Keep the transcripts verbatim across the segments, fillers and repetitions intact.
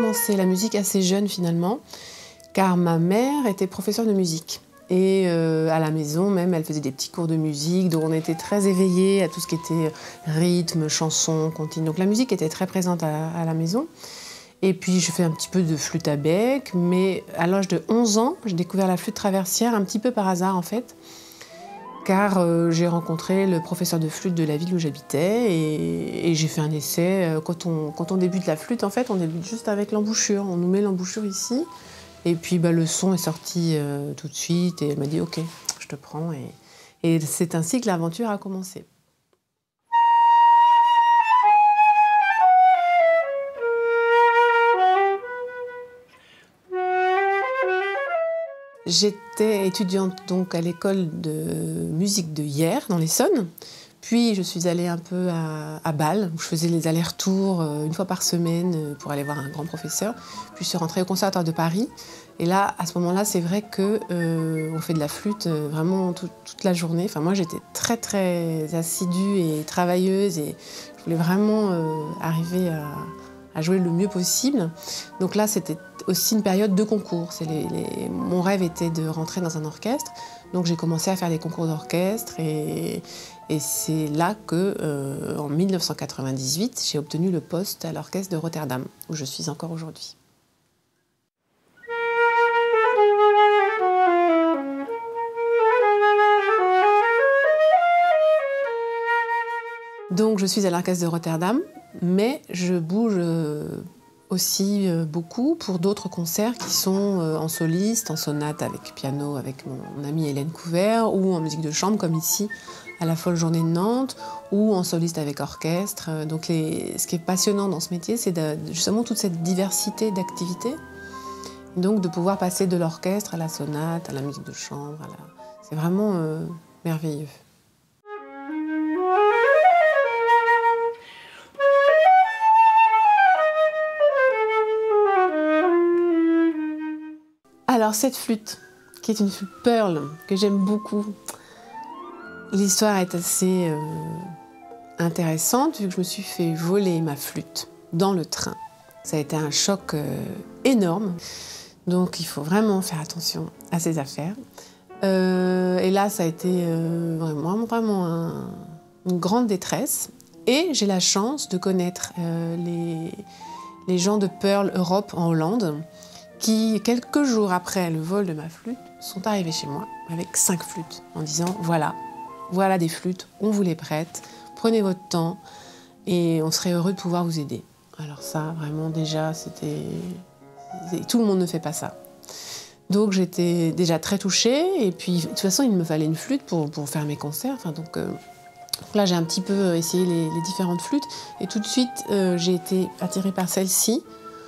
commencé la musique assez jeune finalement, car ma mère était professeure de musique. Et euh, à la maison même, elle faisait des petits cours de musique, donc on était très éveillés à tout ce qui était rythme, chanson, continue. Donc la musique était très présente à, à la maison. Et puis je fais un petit peu de flûte à bec, mais à l'âge de onze ans, j'ai découvert la flûte traversière, un petit peu par hasard en fait, car euh, j'ai rencontré le professeur de flûte de la ville où j'habitais et, et j'ai fait un essai. Quand on, quand on débute la flûte, en fait, on débute juste avec l'embouchure. On nous met l'embouchure ici. Et puis bah, le son est sorti euh, tout de suite et elle m'a dit « Ok, je te prends ». Et, et c'est ainsi que l'aventure a commencé. J'étais étudiante donc à l'école de musique de Hyères, dans l'Essonne. Puis je suis allée un peu à, à Bâle, où je faisais les allers-retours euh, une fois par semaine euh, pour aller voir un grand professeur. Puis je suis rentrée au Conservatoire de Paris. Et là, à ce moment-là, c'est vrai qu'on euh, fait de la flûte euh, vraiment tout, toute la journée. Enfin, moi, j'étais très, très assidue et travailleuse et je voulais vraiment euh, arriver à, à jouer le mieux possible. Donc là, c'était aussi une période de concours. Les, les... Mon rêve était de rentrer dans un orchestre. Donc j'ai commencé à faire des concours d'orchestre et, et c'est là que, euh, en mille neuf cent quatre-vingt-dix-huit, j'ai obtenu le poste à l'orchestre de Rotterdam, où je suis encore aujourd'hui. Donc je suis à l'orchestre de Rotterdam, mais je bouge aussi beaucoup pour d'autres concerts qui sont en soliste, en sonate avec piano avec mon amie Hélène Couvert, ou en musique de chambre comme ici à la Folle Journée de Nantes, ou en soliste avec orchestre. Donc les... ce qui est passionnant dans ce métier, c'est de... justement toute cette diversité d'activités. Donc de pouvoir passer de l'orchestre à la sonate, à la musique de chambre, à la... c'est vraiment euh, merveilleux. Alors cette flûte, qui est une flûte Pearl, que j'aime beaucoup, l'histoire est assez euh, intéressante, vu que je me suis fait voler ma flûte dans le train. Ça a été un choc euh, énorme, donc il faut vraiment faire attention à ses affaires. Euh, et là, ça a été euh, vraiment, vraiment un, une grande détresse. Et j'ai la chance de connaître euh, les, les gens de Pearl Europe en Hollande, qui, quelques jours après le vol de ma flûte, sont arrivés chez moi avec cinq flûtes, en disant « Voilà, voilà des flûtes, on vous les prête, prenez votre temps et on serait heureux de pouvoir vous aider. » Alors ça, vraiment, déjà, c'était... Tout le monde ne fait pas ça. Donc j'étais déjà très touchée, et puis de toute façon, il me fallait une flûte pour, pour faire mes concerts. Enfin, donc, euh, donc là, j'ai un petit peu essayé les, les différentes flûtes, et tout de suite, euh, j'ai été attirée par celle-ci,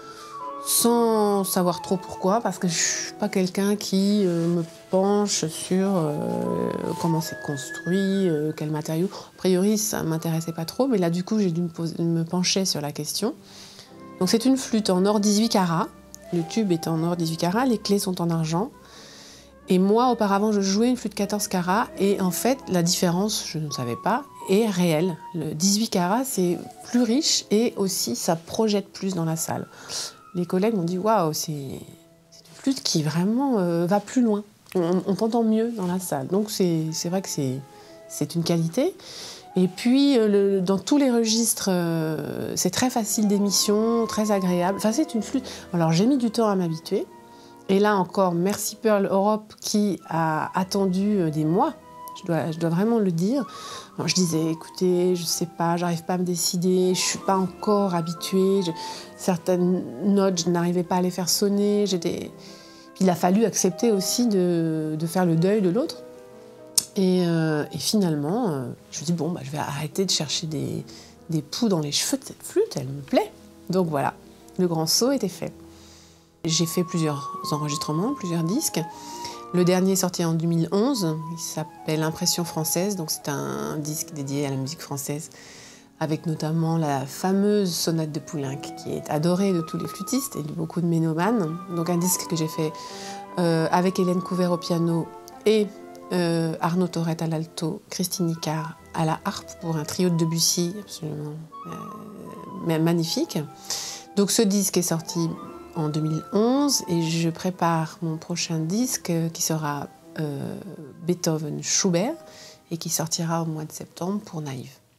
sans savoir trop pourquoi, parce que je ne suis pas quelqu'un qui euh, me penche sur euh, comment c'est construit, euh, quel matériau. A priori, ça ne m'intéressait pas trop, mais là, du coup, j'ai dû me, poser, me pencher sur la question. Donc c'est une flûte en or dix-huit carats. Le tube est en or dix-huit carats, les clés sont en argent. Et moi, auparavant, je jouais une flûte quatorze carats, et en fait, la différence, je ne savais pas, est réelle. Le dix-huit carats, c'est plus riche, et aussi, ça projette plus dans la salle. Les collègues m'ont dit « Waouh, c'est une flûte qui vraiment euh, va plus loin. On, on t'entend mieux dans la salle. » Donc c'est vrai que c'est une qualité. Et puis, euh, le, dans tous les registres, euh, c'est très facile d'émission, très agréable. Enfin, c'est une flûte. Alors j'ai mis du temps à m'habituer. Et là encore, merci Pearl Europe qui a attendu des mois. Je dois, je dois vraiment le dire. Alors, je disais, écoutez, je ne sais pas, j'arrive pas à me décider, je ne suis pas encore habituée. Je, certaines notes, je n'arrivais pas à les faire sonner. Des... Il a fallu accepter aussi de, de faire le deuil de l'autre. Et, euh, et finalement, euh, je me dis, bon, bah, je vais arrêter de chercher des, des poux dans les cheveux de cette flûte, elle me plaît. Donc voilà, le grand saut était fait. J'ai fait plusieurs enregistrements, plusieurs disques. Le dernier est sorti en deux mille onze, il s'appelle Impression française, donc c'est un disque dédié à la musique française, avec notamment la fameuse sonate de Poulenc, qui est adorée de tous les flûtistes et de beaucoup de mélomanes. Donc un disque que j'ai fait euh, avec Hélène Couvert au piano et euh, Arnaud Thorette à l'alto, Christine Icard à la harpe pour un trio de Debussy absolument euh, magnifique. Donc ce disque est sorti en deux mille onze et je prépare mon prochain disque qui sera euh, Beethoven-Schubert et qui sortira au mois de septembre pour Naïve.